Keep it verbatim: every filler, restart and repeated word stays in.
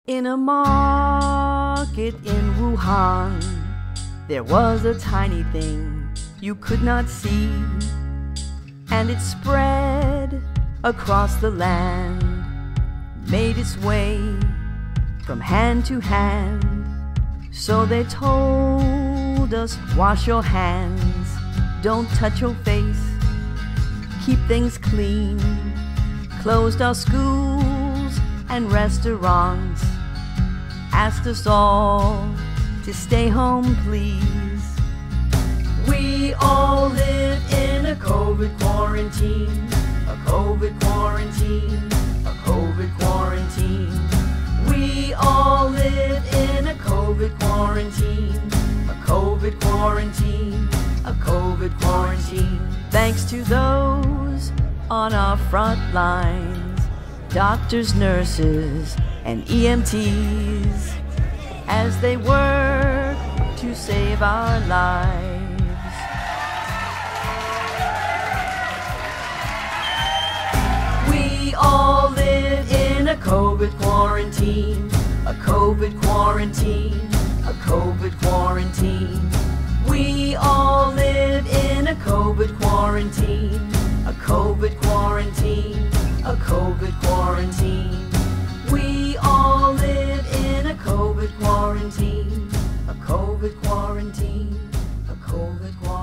In a market in Wuhan, there was a tiny thing you could not see, and it spread across the land, made its way from hand to hand. So they told us, wash your hands, don't touch your face, keep things clean, closed our schools and restaurants, asked us all to stay home, please. We all live in a COVID quarantine, a COVID quarantine, a COVID quarantine. We all live in a COVID quarantine, a COVID quarantine, a COVID quarantine. Thanks to those on our front lines, doctors, nurses, and E M Ts, as they work to save our lives. We all live in a COVID quarantine, a COVID quarantine, a COVID quarantine. We all live in a COVID quarantine, a COVID quarantine, a COVID quarantine. We all live in a COVID quarantine, a COVID quarantine, a COVID quarantine.